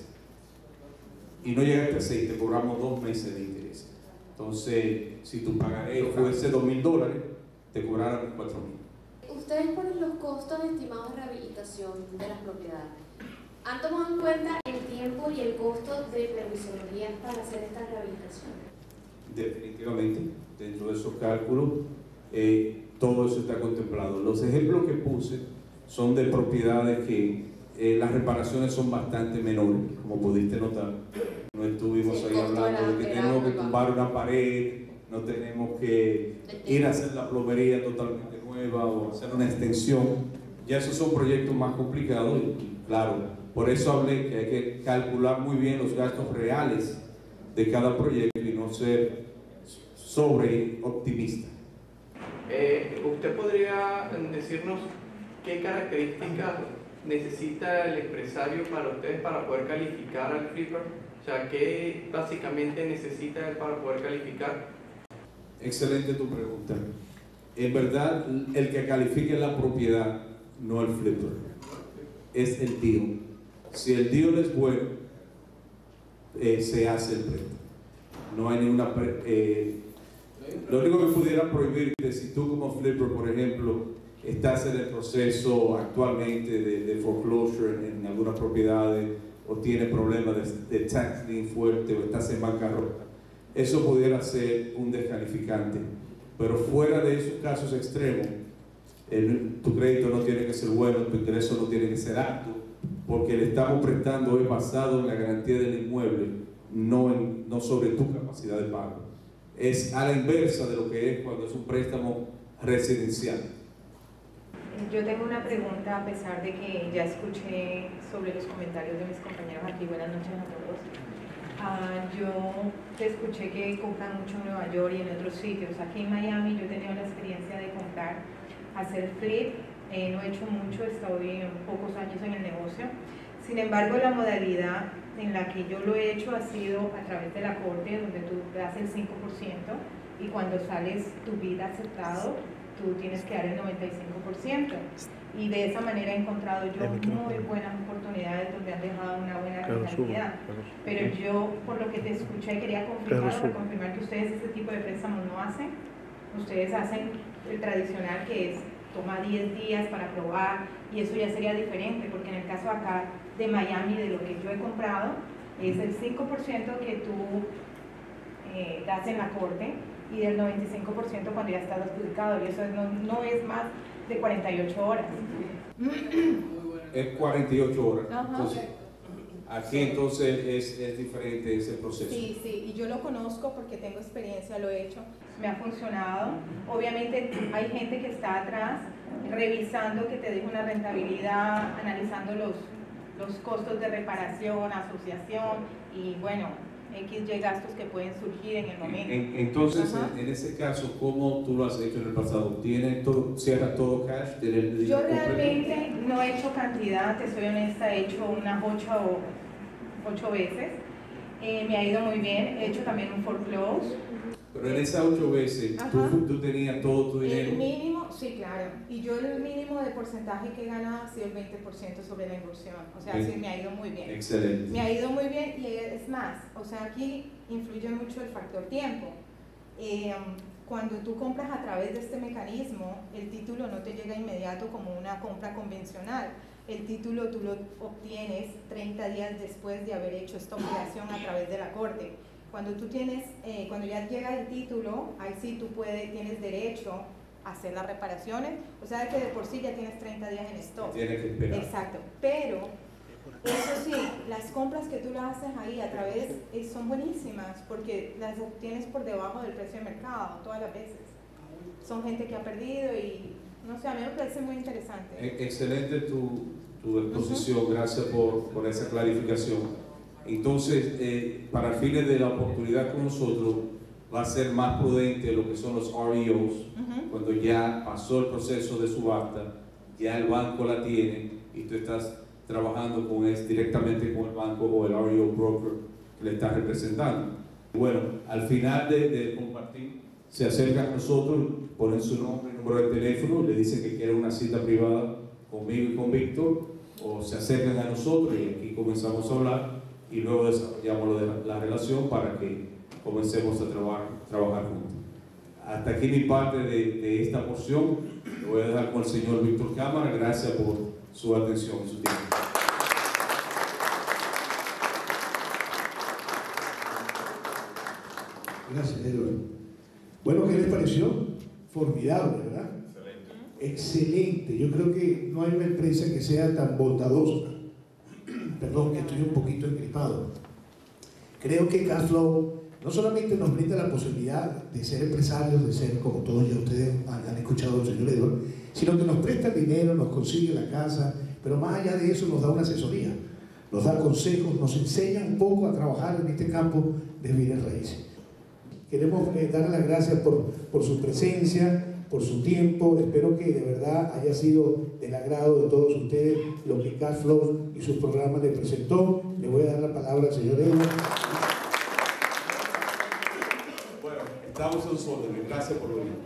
y no llegaste a seis, te cobramos dos meses de interés. Entonces, si tu pagaré fuese dos mil dólares, te cobraron cuatro mil. Ustedes ponen los costos estimados de rehabilitación de las propiedades. ¿Han tomado en cuenta el tiempo y el costo de permisología para hacer esta rehabilitación? Definitivamente, dentro de esos cálculos eh, todo eso está contemplado. Los ejemplos que puse son de propiedades que eh, las reparaciones son bastante menores, como pudiste notar. No estuvimos ahí hablando de que tenemos que tumbar una pared, no tenemos que ir a hacer la plomería totalmente nueva o hacer una extensión. Ya esos son proyectos más complicados y claro, por eso hablé que hay que calcular muy bien los gastos reales de cada proyecto y no ser sobre optimista. Eh, ¿Usted podría decirnos qué características necesita el empresario para ustedes para poder calificar al flipper? O sea, ¿qué básicamente necesita él para poder calificar? Excelente tu pregunta. En verdad, el que califique la propiedad, no el flipper, es el deal. Si el deal es bueno, eh, se hace el préstamo. No hay ninguna... Pre eh, lo único que pudiera prohibirte, si tú como flipper, por ejemplo, estás en el proceso actualmente de, de foreclosure en, en algunas propiedades o tienes problemas de, de tax lien fuerte o estás en bancarrota, eso pudiera ser un descalificante. Pero fuera de esos casos extremos, el, tu crédito no tiene que ser bueno, tu ingreso no tiene que ser alto, porque le estamos prestando hoy basado en la garantía del inmueble, no, en, no sobre tu capacidad de pago. Es a la inversa de lo que es cuando es un préstamo residencial. Yo tengo una pregunta, a pesar de que ya escuché sobre los comentarios de mis compañeros aquí. Buenas noches a todos. Uh, yo te escuché que compran mucho en Nueva York y en otros sitios. Aquí en Miami yo he tenido la experiencia de comprar, hacer flip. Eh, no he hecho mucho, estoy pocos años en el negocio. Sin embargo, la modalidad en la que yo lo he hecho ha sido a través de la corte, donde tú das el cinco por ciento y cuando sales tu bid aceptado, tú tienes que dar el noventa y cinco por ciento. Y de esa manera he encontrado yo muy buenas oportunidades donde han dejado una buena rentabilidad. Pero yo, por lo que te escuché, quería confirmar, para confirmar que ustedes este tipo de préstamos no hacen. Ustedes hacen el tradicional, que es toma diez días para probar, y eso ya sería diferente, porque en el caso acá de Miami, de lo que yo he comprado, es el cinco por ciento que tú eh, das en la corte y del noventa y cinco por ciento cuando ya estás adjudicado, y eso no, no es más de cuarenta y ocho horas. Es cuarenta y ocho horas. Ajá. Entonces, aquí entonces es, es diferente ese proceso. Sí, sí, y yo lo conozco porque tengo experiencia, lo he hecho. Me ha funcionado. Obviamente hay gente que está atrás revisando que te deje una rentabilidad, analizando los, los costos de reparación, asociación y bueno, X Y gastos que pueden surgir en el momento. En, entonces, en, en ese caso, ¿cómo tú lo has hecho en el pasado? ¿Tienes todo, cierras todo cash? Yo realmente no he hecho cantidad, te soy honesta, he hecho unas ocho, ocho veces. Eh, me ha ido muy bien, he hecho también un foreclose. Pero en esas ocho veces, tú, tú tenías todo tu dinero. El mínimo, sí, claro. Y yo el mínimo de porcentaje que he ganado ha sido el veinte por ciento sobre la inversión. O sea, sí, me ha ido muy bien. Excelente. Me ha ido muy bien y es más, o sea, aquí influye mucho el factor tiempo. Eh, cuando tú compras a través de este mecanismo, el título no te llega inmediato como una compra convencional. El título tú lo obtienes treinta días después de haber hecho esta operación a través de la corte. Cuando tú tienes, eh, cuando ya llega el título, ahí sí tú puedes, tienes derecho a hacer las reparaciones, o sea que de por sí ya tienes treinta días en stock. Tienes que esperar. Exacto, pero eso sí, las compras que tú las haces ahí a través eh, son buenísimas porque las obtienes por debajo del precio de mercado todas las veces. Son gente que ha perdido y no sé, a mí me parece muy interesante. Excelente tu, tu exposición, uh-huh. Gracias por, por esa clarificación. Entonces, eh, para fines de la oportunidad con nosotros, va a ser más prudente lo que son los R E Os, uh-huh. Cuando ya pasó el proceso de subasta, ya el banco la tiene y tú estás trabajando con él directamente con el banco o el R E O broker que le está representando. Bueno, al final de, de compartir, se acercan a nosotros, ponen su nombre y número de teléfono, le dicen que quieren una cita privada conmigo y con Víctor, o se acercan a nosotros y aquí comenzamos a hablar y luego desarrollamos la, la relación para que comencemos a trabajar, trabajar juntos. Hasta aquí mi parte de, de esta porción. Lo voy a dejar con el señor Víctor Cámara. Gracias por su atención y su tiempo. Gracias, Edward. Bueno, ¿qué les pareció? formidable, ¿verdad? Excelente. Yo creo que no hay una empresa que sea tan bondadosa. Perdón, que estoy un poquito engripado. Creo que Cashflow no solamente nos brinda la posibilidad de ser empresarios, de ser, como todos ya ustedes han, han escuchado al señor Edward, sino que nos presta dinero, nos consigue la casa, pero más allá de eso nos da una asesoría, nos da consejos, nos enseña un poco a trabajar en este campo de bienes raíces. Queremos eh, darle las gracias por, por su presencia, por su tiempo. Espero que de verdad haya sido del agrado de todos ustedes lo que Cashflow y sus programas le presentó. Le voy a dar la palabra al señor Edward. Bueno, estamos en su orden. Gracias por venir.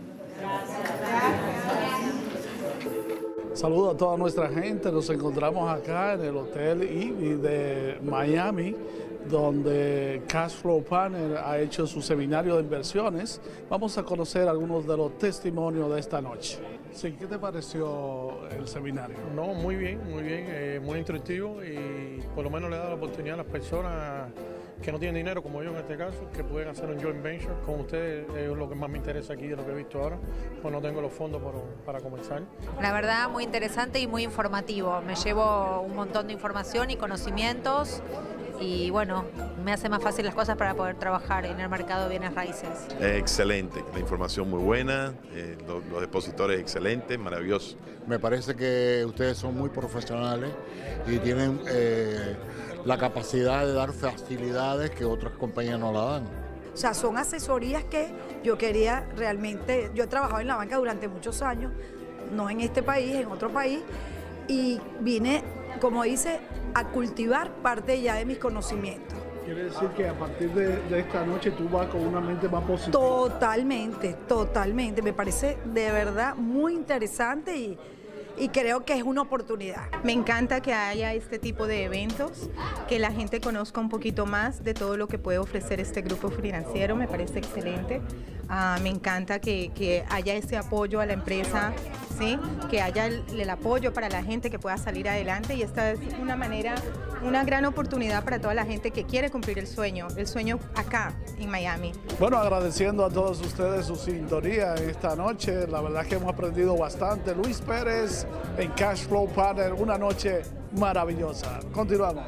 Saludos a toda nuestra gente. Nos encontramos acá en el Hotel Ivy de Miami, donde Cashflow Partners ha hecho su seminario de inversiones. Vamos a conocer algunos de los testimonios de esta noche. Sí, ¿qué te pareció el seminario? No, muy bien, muy bien, eh, muy instructivo y por lo menos le da la oportunidad a las personas que no tienen dinero, como yo en este caso, que pueden hacer un joint venture con ustedes. Es lo que más me interesa aquí de lo que he visto ahora, pues no tengo los fondos para, para comenzar. La verdad, muy interesante y muy informativo. Me llevo un montón de información y conocimientos y bueno, me hace más fácil las cosas para poder trabajar en el mercado de bienes raíces. Excelente, la información muy buena, eh, los, los depositores excelentes, maravilloso. Me parece que ustedes son muy profesionales y tienen eh, la capacidad de dar facilidades que otras compañías no la dan. O sea, son asesorías que yo quería realmente, yo he trabajado en la banca durante muchos años, no en este país, en otro país, y vine, como dice, a cultivar parte ya de mis conocimientos. Quiere decir que a partir de, de esta noche tú vas con una mente más positiva. Totalmente, totalmente. Me parece de verdad muy interesante y, y creo que es una oportunidad. Me encanta que haya este tipo de eventos, que la gente conozca un poquito más de todo lo que puede ofrecer este grupo financiero, me parece excelente. Uh, me encanta que, que haya ese apoyo a la empresa, ¿sí? Que haya el, el apoyo para la gente que pueda salir adelante y esta es una manera, una gran oportunidad para toda la gente que quiere cumplir el sueño, el sueño acá en Miami. Bueno, agradeciendo a todos ustedes su sintonía esta noche, la verdad que hemos aprendido bastante. Luis Pérez en Cashflow Partners, una noche maravillosa. Continuamos.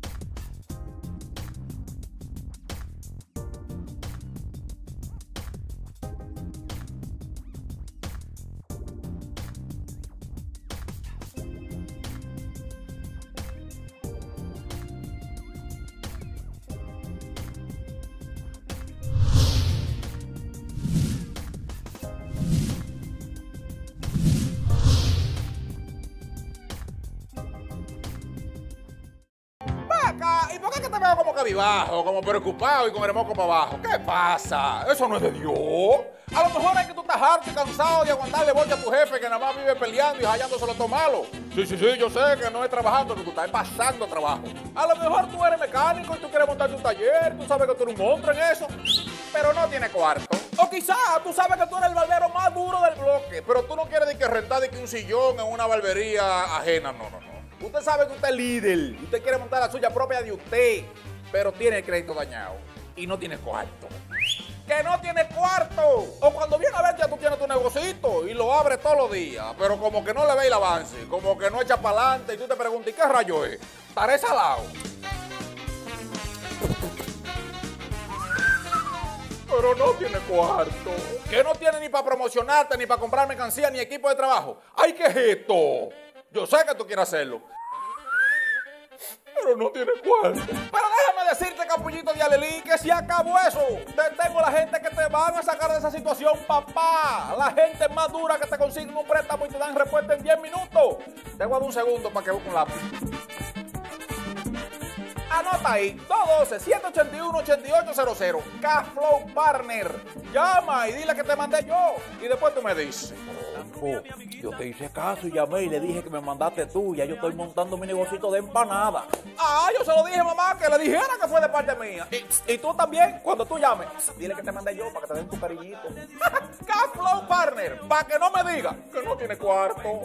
¿Y por qué que te veo como cabibajo, como preocupado y con el moco para abajo? ¿Qué pasa? Eso no es de Dios. A lo mejor es que tú estás harto y cansado de aguantarle boche a tu jefe que nada más vive peleando y hallándoselo todo malo. Sí, sí, sí, yo sé que no es trabajando, que tú estás pasando trabajo. A lo mejor tú eres mecánico y tú quieres montar tu taller, tú sabes que tú eres un monstruo en eso, pero no tienes cuarto. O quizás tú sabes que tú eres el barbero más duro del bloque, pero tú no quieres de que rentar de que un sillón en una barbería ajena, no, no, no. Usted sabe que usted es líder y usted quiere montar la suya propia de usted, pero tiene el crédito dañado y no tiene cuarto. ¡Que no tiene cuarto! O cuando viene a ver ya tú tienes tu negocito y lo abres todos los días, pero como que no le ve el avance, como que no echa para adelante y tú te preguntas, ¿y qué rayo es? ¿Estaré salado? Pero no tiene cuarto. Que no tiene ni para promocionarte, ni para comprar mercancía, ni equipo de trabajo. ¡Ay, qué es esto! Yo sé que tú quieres hacerlo, pero no tiene cuarto. Pero déjame decirte, capullito de Alelí, que si acabó eso, te tengo la gente que te van a sacar de esa situación, papá. La gente más dura que te consiguen un préstamo y te dan respuesta en diez minutos. Te voy a dar un segundo para que busque un lápiz. Anota ahí, dos uno dos, siete ocho uno, ocho ocho cero cero, Cashflow Partners. Llama y dile que te mandé yo y después tú me dices. Oh, yo te hice caso y llamé y le dije que me mandaste tú. Ya yo estoy montando mi negocito de empanada. Ah, yo se lo dije, mamá, que le dijera que fue de parte mía. Y, y tú también, cuando tú llames, dile que te mandé yo para que te den tu cariñito. Cashflow Partners, para que no me diga que no tiene cuarto.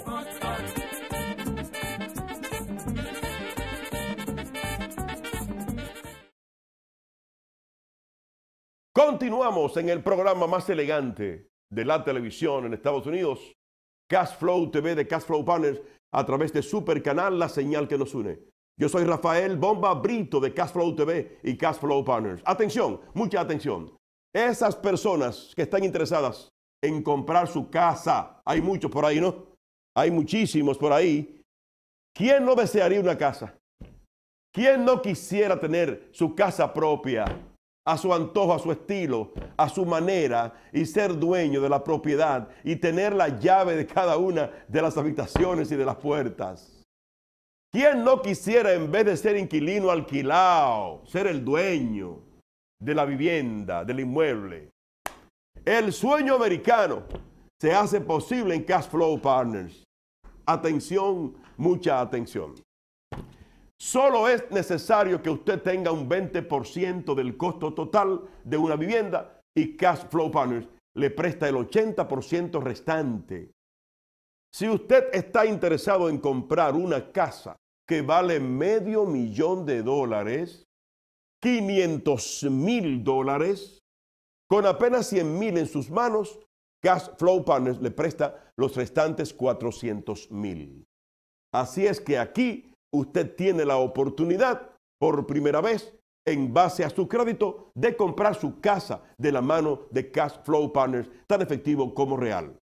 Continuamos en el programa más elegante de la televisión en Estados Unidos, Cashflow T V de Cashflow Partners, a través de Super Canal, la señal que nos une. Yo soy Rafael Bomba Brito de Cashflow T V y Cashflow Partners. Atención, mucha atención. Esas personas que están interesadas en comprar su casa, hay muchos por ahí, ¿no? Hay muchísimos por ahí. ¿Quién no desearía una casa? ¿Quién no quisiera tener su casa propia, a su antojo, a su estilo, a su manera, y ser dueño de la propiedad y tener la llave de cada una de las habitaciones y de las puertas? ¿Quién no quisiera, en vez de ser inquilino alquilado, ser el dueño de la vivienda, del inmueble? El sueño americano se hace posible en Cashflow Partners. Atención, mucha atención. Solo es necesario que usted tenga un veinte por ciento del costo total de una vivienda y Cashflow Partners le presta el ochenta por ciento restante. Si usted está interesado en comprar una casa que vale medio millón de dólares, quinientos mil dólares, con apenas cien mil en sus manos, Cashflow Partners le presta los restantes cuatrocientos mil. Así es que aquí usted tiene la oportunidad, por primera vez, en base a su crédito, de comprar su casa de la mano de Cashflow Partners, tan efectivo como real.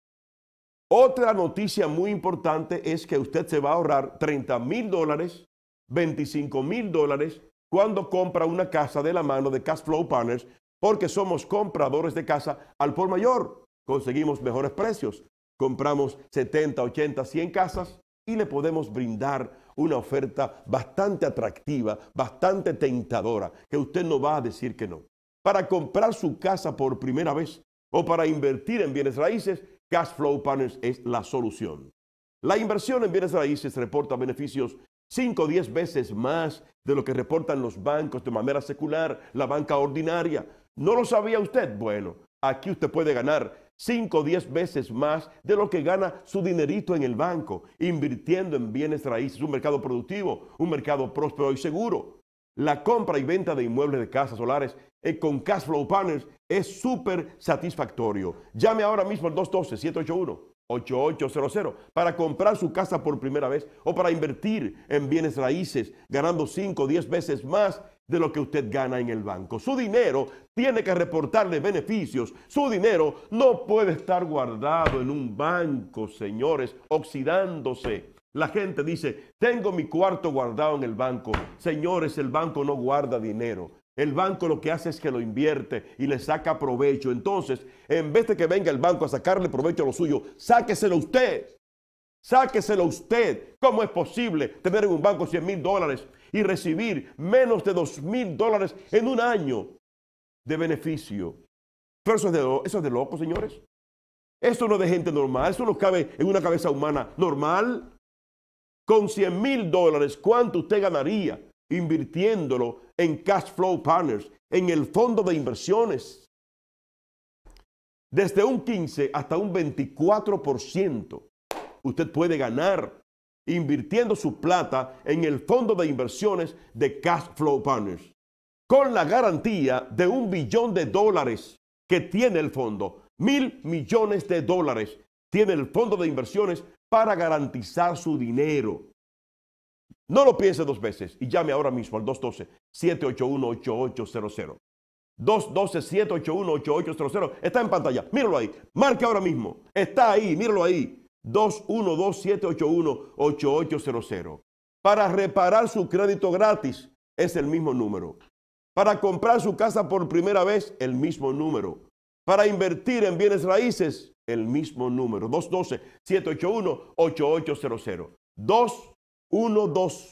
Otra noticia muy importante es que usted se va a ahorrar treinta mil dólares, veinticinco mil dólares, cuando compra una casa de la mano de Cashflow Partners, porque somos compradores de casa al por mayor. Conseguimos mejores precios. Compramos setenta, ochenta, cien casas y le podemos brindar una oferta bastante atractiva, bastante tentadora, que usted no va a decir que no. Para comprar su casa por primera vez o para invertir en bienes raíces, Cashflow Partners es la solución. La inversión en bienes raíces reporta beneficios cinco o diez veces más de lo que reportan los bancos de manera secular, la banca ordinaria. ¿No lo sabía usted? Bueno, aquí usted puede ganar cinco o diez veces más de lo que gana su dinerito en el banco, invirtiendo en bienes raíces, un mercado productivo, un mercado próspero y seguro. La compra y venta de inmuebles de casas solares eh, con Cashflow Partners es súper satisfactorio. Llame ahora mismo al dos uno dos, siete ocho uno, ocho ocho cero cero para comprar su casa por primera vez o para invertir en bienes raíces, ganando cinco o diez veces más de lo que usted gana en el banco. Su dinero tiene que reportarle beneficios. Su dinero no puede estar guardado en un banco, señores, oxidándose. La gente dice, tengo mi cuarto guardado en el banco. Señores, el banco no guarda dinero. El banco lo que hace es que lo invierte y le saca provecho. Entonces, en vez de que venga el banco a sacarle provecho a lo suyo, sáqueselo usted. Sáqueselo usted. ¿Cómo es posible tener en un banco cien mil dólares y recibir menos de dos mil dólares en un año de beneficio? Pero eso es de, eso es de locos, señores. Eso no es de gente normal. Eso no cabe en una cabeza humana normal. Con cien mil dólares, ¿cuánto usted ganaría invirtiéndolo en Cashflow Partners, en el fondo de inversiones? Desde un quince hasta un veinticuatro por ciento usted puede ganar invirtiendo su plata en el fondo de inversiones de Cashflow Partners, con la garantía de un billón de dólares que tiene el fondo. Mil millones de dólares tiene el fondo de inversiones para garantizar su dinero. No lo piense dos veces y llame ahora mismo al dos uno dos, siete ocho uno, ocho ocho cero cero. dos uno dos, siete ocho uno, ocho ocho cero cero. Está en pantalla. Míralo ahí. Marque ahora mismo. Está ahí. Míralo ahí. dos uno dos, siete ocho uno, ocho ocho cero cero. Para reparar su crédito gratis es el mismo número. Para comprar su casa por primera vez, el mismo número. Para invertir en bienes raíces, el mismo número. dos uno dos, siete ocho uno, ocho ocho cero cero. dos uno dos,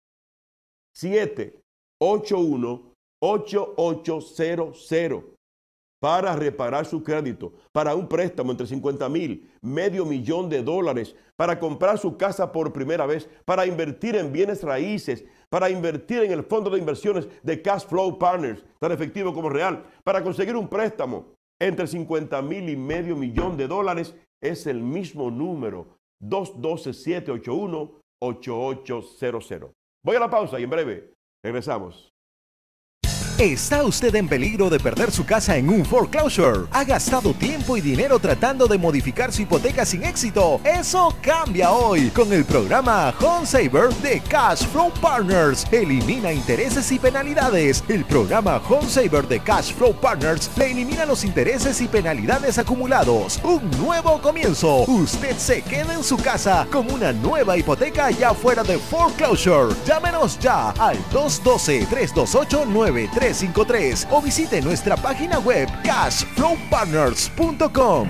siete ocho uno, ocho ocho cero cero. Para reparar su crédito, para un préstamo entre cincuenta mil, medio millón de dólares, para comprar su casa por primera vez, para invertir en bienes raíces, para invertir en el fondo de inversiones de Cashflow Partners, tan efectivo como real, para conseguir un préstamo entre cincuenta mil y medio millón de dólares, es el mismo número, dos uno dos, siete ocho uno, ocho ocho cero cero. Voy a la pausa y en breve regresamos. ¿Está usted en peligro de perder su casa en un foreclosure? ¿Ha gastado tiempo y dinero tratando de modificar su hipoteca sin éxito? Eso cambia hoy con el programa Home Saver de Cash Flow Partners. Elimina intereses y penalidades. El programa Home Saver de Cash Flow Partners le elimina los intereses y penalidades acumulados. Un nuevo comienzo. Usted se queda en su casa con una nueva hipoteca ya fuera de foreclosure. Llámenos ya al dos uno dos, tres dos ocho, nueve tres cinco tres o visite nuestra página web cash flow partners punto com.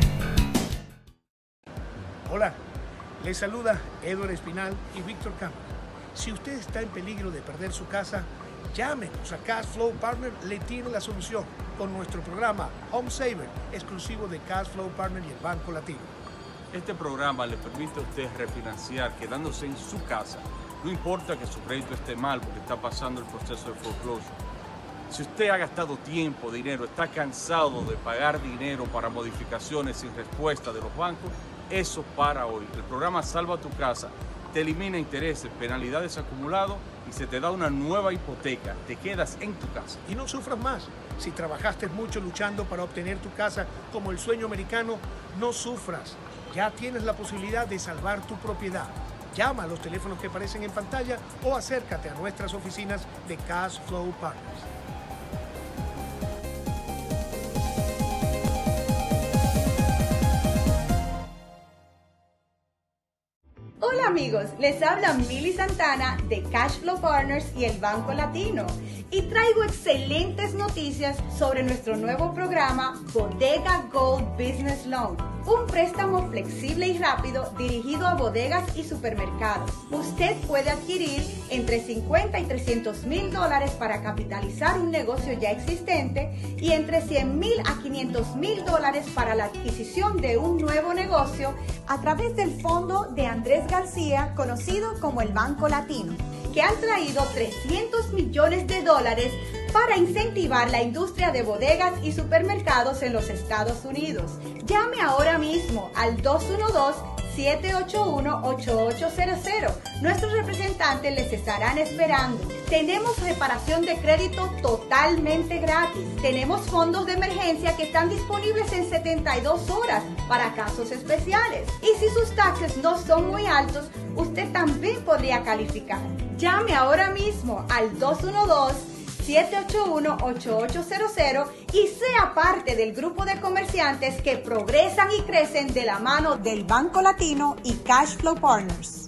Hola, les saluda Edward Espinal y Víctor Cámara. Si usted está en peligro de perder su casa, llámenos a Cash Flow Partners, le tiene la solución con nuestro programa Home Saver, exclusivo de Cash Flow Partners y el Banco Latino. Este programa le permite a usted refinanciar quedándose en su casa. No importa que su crédito esté mal porque está pasando el proceso de foreclosure. Si usted ha gastado tiempo, dinero, está cansado de pagar dinero para modificaciones sin respuesta de los bancos, eso para hoy. El programa Salva tu Casa te elimina intereses, penalidades acumulados y se te da una nueva hipoteca. Te quedas en tu casa. Y no sufras más. Si trabajaste mucho luchando para obtener tu casa como el sueño americano, no sufras. Ya tienes la posibilidad de salvar tu propiedad. Llama a los teléfonos que aparecen en pantalla o acércate a nuestras oficinas de Cash Flow Partners. Hola amigos, les habla Mili Santana de Cash Flow Partners y el Banco Latino y traigo excelentes noticias sobre nuestro nuevo programa Bodega Gold Business Loan, un préstamo flexible y rápido dirigido a bodegas y supermercados. Usted puede adquirir entre cincuenta y trescientos mil dólares para capitalizar un negocio ya existente y entre cien mil a quinientos mil dólares para la adquisición de un nuevo negocio a través del fondo de Andrés García, conocido como el Banco Latino, que han traído trescientos millones de dólares para incentivar la industria de bodegas y supermercados en los Estados Unidos. Llame ahora mismo al dos uno dos, siete ocho uno, ocho ocho cero cero. Nuestros representantes les estarán esperando. Tenemos reparación de crédito totalmente gratis. Tenemos fondos de emergencia que están disponibles en setenta y dos horas para casos especiales. Y si sus taxes no son muy altos, usted también podría calificar. Llame ahora mismo al dos uno dos, siete ocho uno, ocho ocho cero cero y sea parte del grupo de comerciantes que progresan y crecen de la mano del Banco Latino y Cash Flow Partners.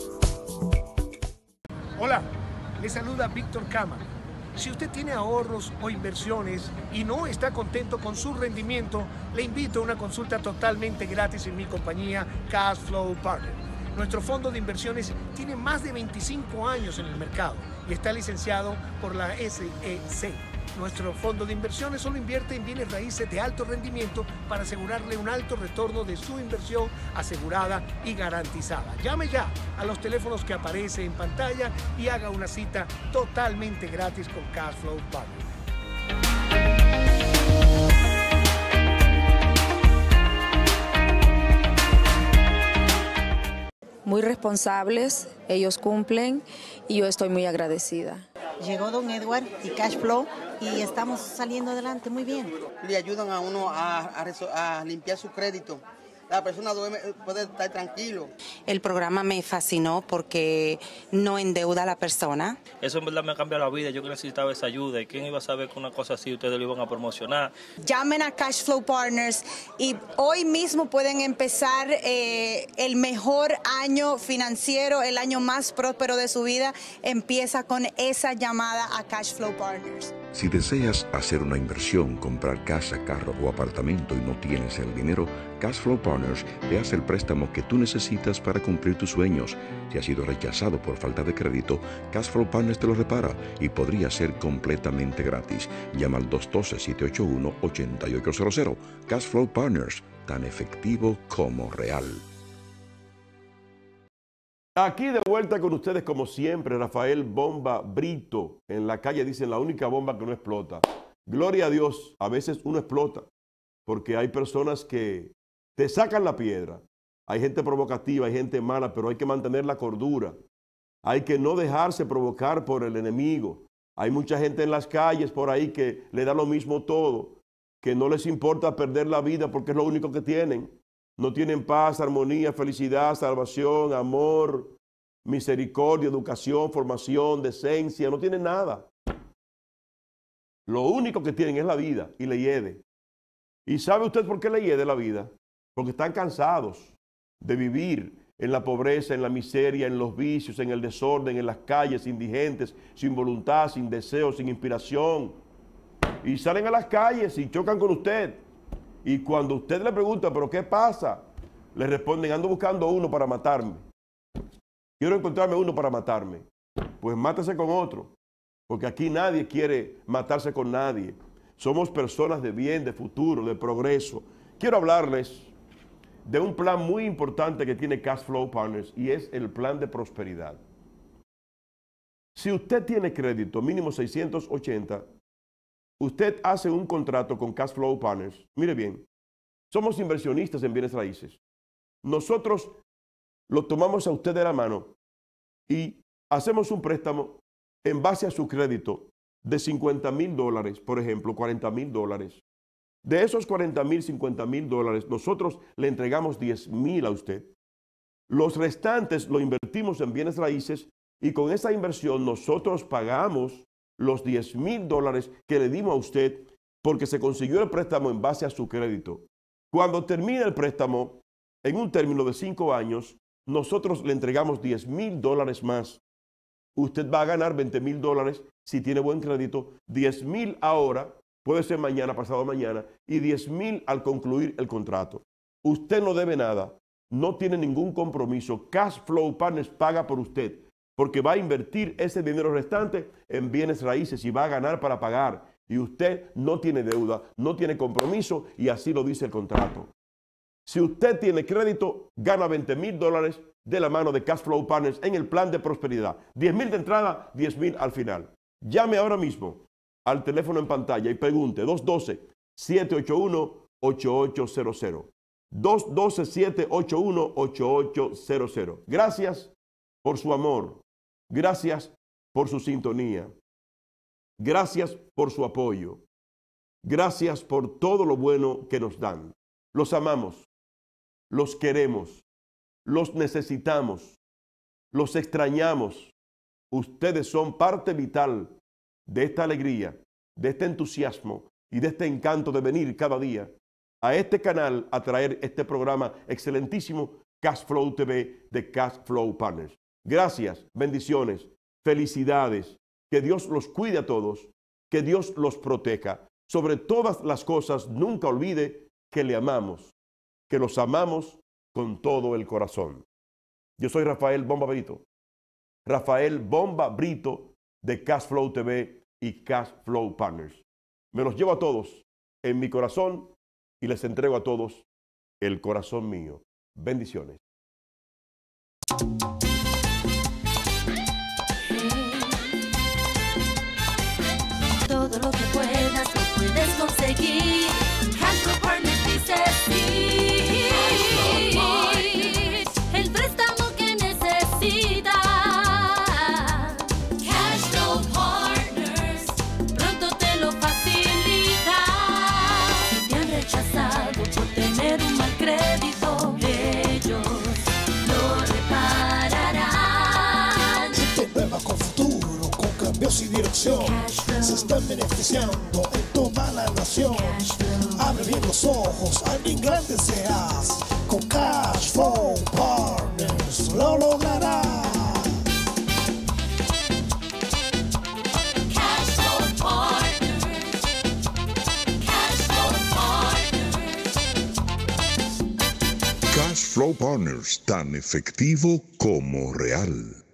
Hola, les saluda Víctor Cámara. Si usted tiene ahorros o inversiones y no está contento con su rendimiento, le invito a una consulta totalmente gratis en mi compañía Cash Flow Partners. Nuestro fondo de inversiones tiene más de veinticinco años en el mercado y está licenciado por la S E C. Nuestro fondo de inversiones solo invierte en bienes raíces de alto rendimiento para asegurarle un alto retorno de su inversión asegurada y garantizada. Llame ya a los teléfonos que aparecen en pantalla y haga una cita totalmente gratis con Cash Flow Partners. Muy responsables, ellos cumplen y yo estoy muy agradecida. Llegó don Edward y Cash Flow y estamos saliendo adelante muy bien. Le ayudan a uno a, a, a limpiar su crédito. La persona duerme, puede estar tranquilo. El programa me fascinó porque no endeuda a la persona. Eso en verdad me ha cambiado la vida. Yo que necesitaba esa ayuda. ¿Y quién iba a saber que una cosa así ustedes lo iban a promocionar? Llamen a Cash Flow Partners y hoy mismo pueden empezar eh, el mejor año financiero, el año más próspero de su vida. Empieza con esa llamada a Cash Flow Partners. Si deseas hacer una inversión, comprar casa, carro o apartamento y no tienes el dinero, Cash Flow Partners te hace el préstamo que tú necesitas para cumplir tus sueños. Si has sido rechazado por falta de crédito, Cash Flow Partners te lo repara y podría ser completamente gratis. Llama al dos uno dos, siete ocho uno, ocho ocho cero cero. Cash Flow Partners, tan efectivo como real. Aquí de vuelta con ustedes como siempre, Rafael Bomba Brito. En la calle dicen la única bomba que no explota. Gloria a Dios, a veces uno explota porque hay personas que te sacan la piedra. Hay gente provocativa, hay gente mala, pero hay que mantener la cordura. Hay que no dejarse provocar por el enemigo. Hay mucha gente en las calles por ahí que le da lo mismo todo, que no les importa perder la vida porque es lo único que tienen. No tienen paz, armonía, felicidad, salvación, amor, misericordia, educación, formación, decencia, no tienen nada. Lo único que tienen es la vida y le hiede. ¿Y sabe usted por qué le hiede la vida? Porque están cansados de vivir en la pobreza, en la miseria, en los vicios, en el desorden, en las calles, indigentes, sin voluntad, sin deseo, sin inspiración. Y salen a las calles y chocan con usted. Y cuando usted le pregunta, ¿pero qué pasa? Le responden, ando buscando uno para matarme. Quiero encontrarme uno para matarme. Pues mátese con otro. Porque aquí nadie quiere matarse con nadie. Somos personas de bien, de futuro, de progreso. Quiero hablarles de un plan muy importante que tiene Cash Flow Partners y es el plan de prosperidad. Si usted tiene crédito mínimo seiscientos ochenta, usted hace un contrato con Cash Flow Partners. Mire bien, somos inversionistas en bienes raíces. Nosotros lo tomamos a usted de la mano y hacemos un préstamo en base a su crédito de cincuenta mil dólares, por ejemplo, cuarenta mil dólares. De esos cuarenta mil, cincuenta mil dólares, nosotros le entregamos diez mil a usted. Los restantes lo invertimos en bienes raíces y con esa inversión nosotros pagamos los diez mil dólares que le dimos a usted porque se consiguió el préstamo en base a su crédito. Cuando termine el préstamo, en un término de cinco años, nosotros le entregamos diez mil dólares más. Usted va a ganar veinte mil dólares si tiene buen crédito, diez mil ahora, puede ser mañana, pasado mañana, y diez mil al concluir el contrato. Usted no debe nada, no tiene ningún compromiso. Cash Flow Partners paga por usted, porque va a invertir ese dinero restante en bienes raíces y va a ganar para pagar. Y usted no tiene deuda, no tiene compromiso, y así lo dice el contrato. Si usted tiene crédito, gana veinte mil dólares de la mano de Cash Flow Partners en el plan de prosperidad. diez mil de entrada, diez mil al final. Llame ahora mismo al teléfono en pantalla y pregunte dos uno dos, siete ocho uno, ocho ocho cero cero. dos uno dos, siete ocho uno, ocho ocho cero cero. Gracias por su amor. Gracias por su sintonía. Gracias por su apoyo. Gracias por todo lo bueno que nos dan. Los amamos. Los queremos. Los necesitamos. Los extrañamos. Ustedes son parte vital de esta alegría, de este entusiasmo y de este encanto de venir cada día a este canal a traer este programa excelentísimo Cash Flow T V de Cash Flow Partners. Gracias, bendiciones, felicidades, que Dios los cuide a todos, que Dios los proteja. Sobre todas las cosas, nunca olvide que le amamos, que los amamos con todo el corazón. Yo soy Rafael Bomba Brito. Rafael Bomba Brito de Cash Flow T V y Cash Flow Partners. Me los llevo a todos en mi corazón y les entrego a todos el corazón mío. Bendiciones. Todo lo que puedas lo puedes conseguir. Cash Flow Partners dice sí. El préstamo que necesitas. Cash Flow Partners pronto te lo facilita. Si te han rechazado por tener un mal crédito, ellos lo repararán. Gente nueva con futuro, con cambios y dirección. Se están beneficiando en toda la nación. Abre bien los ojos, alguien grande serás. Con Cash Flow Partners lo lograrás. Cash Flow Partners. Cash Flow Partners. Cash Flow Partners, tan efectivo como real.